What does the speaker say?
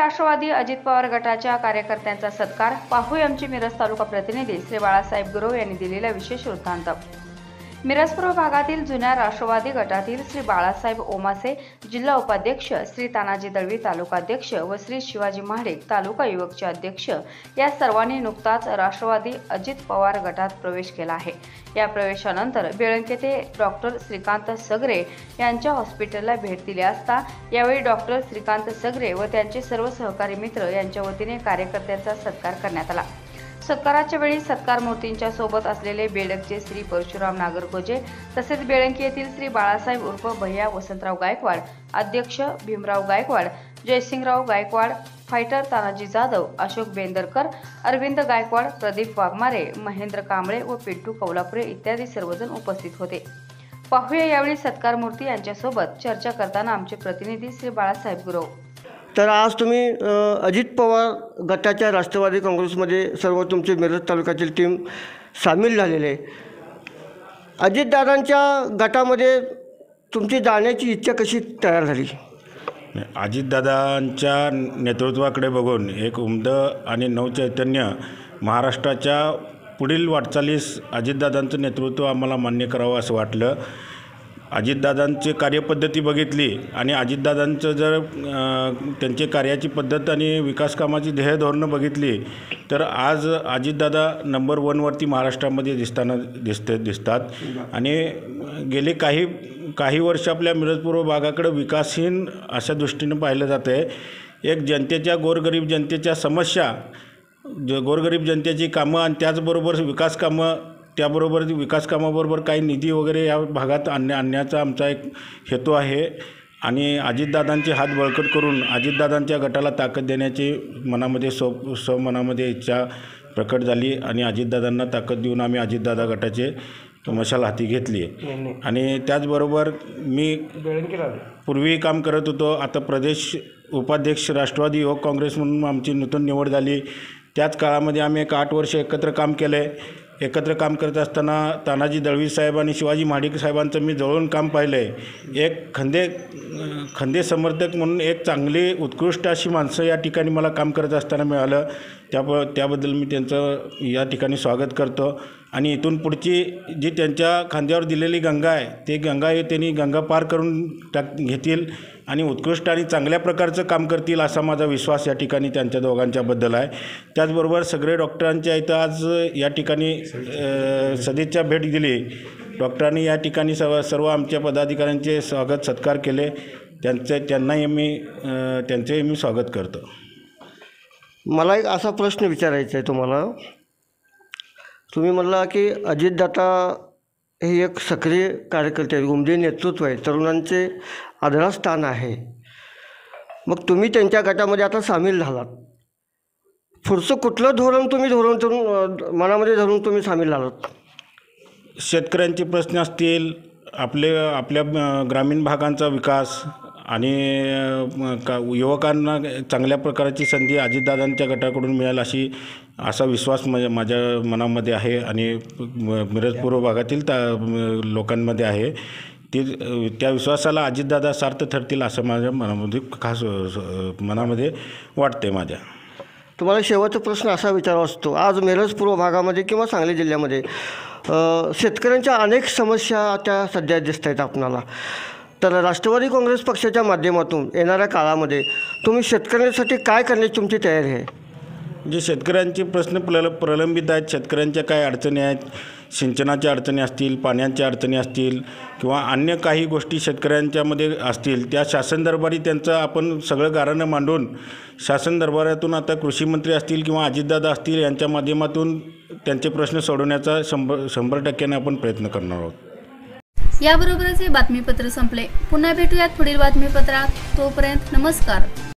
राष्ट्रवादी अजित पवार गटाच्या कार्यकर्त्यांचा सत्कार। पाहुया आमचे मिरज तालुका प्रतिनिधी श्री बाळासाहेब गुरव यांनी दिलेला विशेष वृत्तांत। मिरज पूर्व भागातील जुन्या राष्ट्रवादी गटातील श्री बाळासाहेब ओमासे जिल्हा उपाध्यक्ष, श्री तानाजी दळवी तालुकाध्यक्ष व श्री शिवाजी महाडिक तालुका युवकचे अध्यक्ष या सर्वांनी नुकताच राष्ट्रवादी अजित पवार गटात प्रवेश केला आहे। या प्रवेशानंतर बेळंके ते डॉक्टर श्रीकांत सगरे यांच्या हॉस्पिटलला भेट दिली असता यावेळी डॉक्टर श्रीकांत सगरे व त्यांचे सर्व सहकारी मित्र यांच्या वतीने कार्यकर्त्यांचा सत्कार करण्यात आला। सत्काराच्या वेळी सत्कार मूर्तींच्या सोबत असलेले बेडकचे श्री परशुराम नागरगोजे तसेच बेळंकी येथील श्री बाळासाहेब उर्फ भैया वसंतराव गायकवाड, अध्यक्ष भीमराव गायकवाड, जयसिंगराव गायकवाड, फायटर तानाजी जाधव, अशोक बेंदरकर, अरविंद गायकवाड, प्रदीप वाघमारे, महेंद्र कांबळे व पिंटू कौलापुरे इत्यादी सर्वजण उपस्थित होते। पाहुया यावेळी सत्कार मूर्ती यांच्यासोबत चर्चा करताना आमचे प्रतिनिधी श्री बाळासाहेब गुरव। तर आज तुम्ही अजित पवार गटाच्या राष्ट्रवादी काँग्रेसमध्ये सर्व तुमची मिरज तालुक्यातील टीम सामील झालेले आहे। अजितदादांच्या गटामध्ये तुमची जाण्याची इच्छा कशी तयार झाली? अजितदादांच्या नेतृत्वाकडे बघून एक उमद आणि नवचैतन्य महाराष्ट्राच्या पुढील वाटचालीस अजितदादांचं नेतृत्व आम्हाला मान्य करावं असं वाटलं। अजितदादांची कार्यपद्धती बघितली आणि अजितदादांचं जर त्यांची कार्याची पद्धत आणि विकासकामाची ध्येय धोरणं बघितली तर आज अजितदादा नंबर 1 वरती महाराष्ट्रामध्ये दिसतात आणि गेले काही वर्ष आपल्या मिरज पूर्व भागाकडे विकासहीन अशा दृष्टीनं पाहिलं जातं आहे। एक जनतेच्या गोरगरीब जनतेच्या समस्या, गोरगरीब जनतेची कामं आणि त्याचबरोबर विकासकामं, त्याबरोबर विकासकामाबरोबर काही निधी वगैरे या भागात आणण्याचा आमचा एक हेतू आहे आणि अजितदादांचे हात बळकट करून अजितदादांच्या गटाला ताकद देण्याची मनामध्ये इच्छा प्रकट झाली आणि अजितदादांना ताकद देऊन आम्ही अजितदादा गटाचे मशाल हाती घेतली आहे। आणि त्याचबरोबर मी पूर्वी काम करत होतो, आता प्रदेश उपाध्यक्ष राष्ट्रवादी युवक काँग्रेस म्हणून आमची नूतन निवड झाली। त्याच काळामध्ये आम्ही 8 वर्ष एकत्र काम केलं आहे। एकत्र काम करत असताना तानाजी दळवी साहेब आणि शिवाजी महाडिक साहेबांचं मी जवळून काम पाहिलं आहे। एक खंदे समर्थक म्हणून एक चांगली उत्कृष्ट अशी माणसं या ठिकाणी मला काम करत असताना मिळालं, त्याबद्दल मी त्यांचं या ठिकाणी स्वागत करतो। आणि इथून पुढची जी त्यांच्या खांद्यावर दिलेली गंगा आहे ते त्यांनी गंगा पार करून घेतील आणि उत्कृष्ट आणि चांगल्या प्रकारचं काम करतील असा माझा विश्वास या ठिकाणी त्यांच्या दोघांच्याबद्दल आहे। त्याचबरोबर सगळे डॉक्टरांच्या इथं आज या ठिकाणी सदिच्छा भेट दिली। डॉक्टरांनी या ठिकाणी सर्व आमच्या पदाधिकाऱ्यांचे स्वागत सत्कार केले, त्यांनाही मी स्वागत करतो। मला एक असा प्रश्न विचारायचा आहे तुम्हाला। तुम्ही म्हणला की अजितदादा हे एक सक्रिय कार्यकर्ते आहेत, उमदे नेतृत्व आहे, तरुणांचे आदरास्थान आहे। मग तुम्ही त्यांच्या गटामध्ये आता सामील झालात, पुढचं कुठलं धोरण मनामध्ये धरून तुम्ही सामील झालात? शेतकऱ्यांचे प्रश्न असतील, आपल्या ग्रामीण भागांचा विकास आणि युवकांना चांगल्या प्रकारची संधी अजितदादांच्या गटाकडून मिळेल असा विश्वास माझ्या मनामध्ये आहे आणि मिरज पूर्व भागातील लोकांमध्ये आहे। त्या विश्वासाला अजितदादा सार्थ ठरतील असं माझ्या मनामध्ये वाटते माझ्या। तुम्हाला शेवटचा प्रश्न असा विचारावा असतो, आज मिरज पूर्व भागामध्ये किंवा सांगली जिल्ह्यामध्ये शेतकऱ्यांच्या अनेक समस्या त्या सध्या दिसत आहेत आपणाला, तर राष्ट्रवादी काँग्रेस पक्षाच्या माध्यमातून येणाऱ्या काळामध्ये तुम्ही शेतकऱ्यांसाठी काय करण्याची तुमची तयारी आहे? जे शेतकऱ्यांचे प्रश्न प्रलंबित आहेत, शेतकऱ्यांच्या काय अडचणी आहेत, सिंचनाच्या अडचणी असतील, पाण्याच्या अडचणी असतील किंवा अन्य काही गोष्टी शेतकऱ्यांच्यामध्ये असतील, त्या शासन दरबारी त्यांचं आपण सगळं गाऱ्हाणं मांडून शासन दरबारातून आता कृषी मंत्री असतील किंवा अजितदादा असतील यांच्या माध्यमातून त्यांचे प्रश्न सोडवण्याचा 100% आपण प्रयत्न करणार आहोत। याबरोबरच हे बातमीपत्र संपले। पुन्हा भेटूयात पुढील बातमीपत्रात, तोपर्यंत नमस्कार।